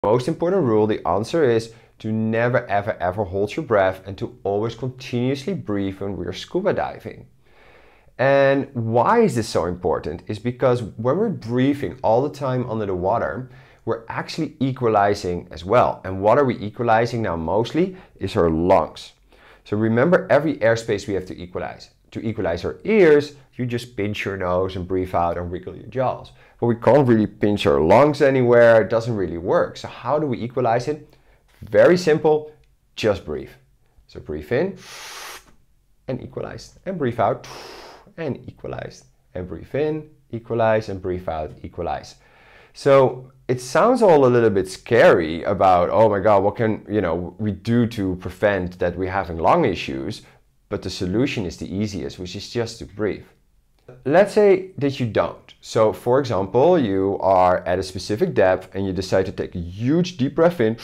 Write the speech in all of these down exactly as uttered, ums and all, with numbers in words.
Most important rule, the answer is to never ever ever hold your breath and to always continuously breathe when we're scuba diving. And why is this so important? Is because when we're breathing all the time under the water, we're actually equalizing as well. And what are we equalizing now mostly is our lungs. So remember, every airspace we have to equalize. To equalize our ears, you just pinch your nose and breathe out and wiggle your jaws. But we can't really pinch our lungs anywhere. It doesn't really work. So how do we equalize it? Very simple, just breathe. So breathe in and equalize, and breathe out and equalize, and breathe in, equalize, and breathe out, equalize. So it sounds all a little bit scary about, oh my God, what can you know we do to prevent that we're having lung issues? But the solution is the easiest, which is just to breathe. Let's say that you don't. So for example, you are at a specific depth and you decide to take a huge deep breath in,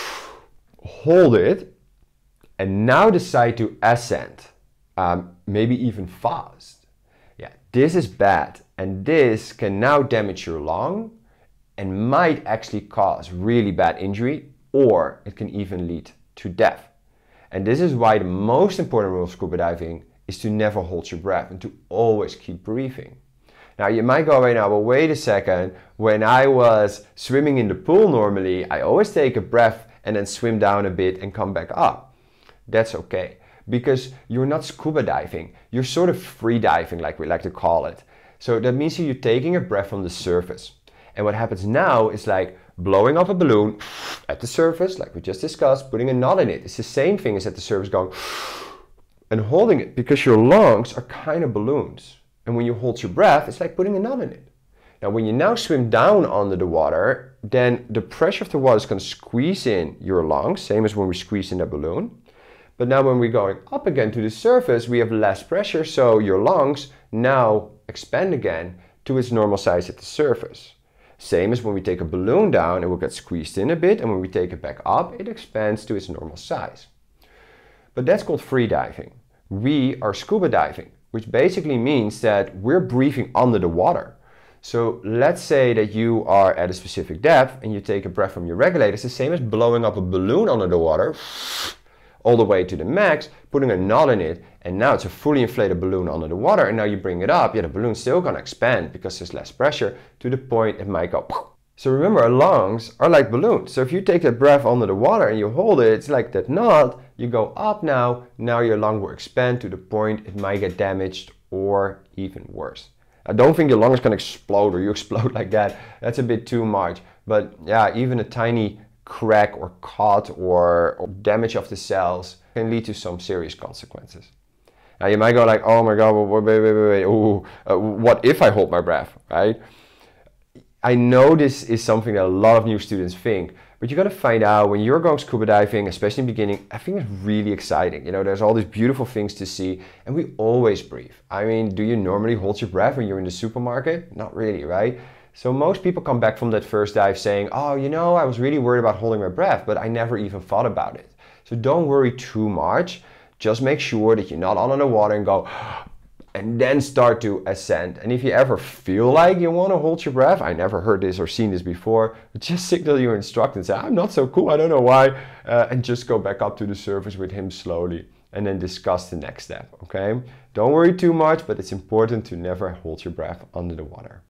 hold it, and now decide to ascend, um, maybe even fast. Yeah, this is bad, and this can now damage your lung and might actually cause really bad injury, or it can even lead to death. And this is why the most important rule of scuba diving is to never hold your breath and to always keep breathing. Now you might go right now, well wait a second, when I was swimming in the pool normally, I always take a breath and then swim down a bit and come back up. That's okay, because you're not scuba diving, you're sort of free diving, like we like to call it. So that means you're taking a breath from the surface. And what happens now is like blowing up a balloon at the surface, like we just discussed, putting a knot in it. It's the same thing as at the surface going and holding it, because your lungs are kind of balloons. And when you hold your breath, it's like putting a knot in it. Now, when you now swim down under the water, then the pressure of the water is going to squeeze in your lungs, same as when we squeeze in a balloon. But now when we're going up again to the surface, we have less pressure, so your lungs now expand again to its normal size at the surface. Same as when we take a balloon down, it will get squeezed in a bit, and when we take it back up, it expands to its normal size. But that's called free diving. We are scuba diving, which basically means that we're breathing under the water. So let's say that you are at a specific depth and you take a breath from your regulator. It's the same as blowing up a balloon under the water all the way to the max, putting a knot in it, and now it's a fully inflated balloon under the water, and now you bring it up, yeah, the balloon's still gonna expand because there's less pressure to the point it might go. So remember, our lungs are like balloons. So if you take that breath under the water and you hold it, it's like that knot, you go up now, now your lung will expand to the point it might get damaged or even worse. I don't think your lung is gonna explode or you explode like that. That's a bit too much. But yeah, even a tiny crack or cut or, or damage of the cells can lead to some serious consequences. Now you might go like, oh my God, wait, wait, wait, wait, ooh, uh, what if I hold my breath, right? I know this is something that a lot of new students think, but you got to find out when you're going scuba diving, especially in the beginning, I think it's really exciting. You know, there's all these beautiful things to see, and we always breathe. I mean, do you normally hold your breath when you're in the supermarket? Not really, right? So most people come back from that first dive saying, oh, you know, I was really worried about holding my breath, but I never even thought about it. So don't worry too much. Just make sure that you're not under the water and go, and then start to ascend. And if you ever feel like you want to hold your breath, I never heard this or seen this before, just signal your instructor and say, I'm not so cool, I don't know why, uh, and just go back up to the surface with him slowly and then discuss the next step, okay? Don't worry too much, but it's important to never hold your breath under the water.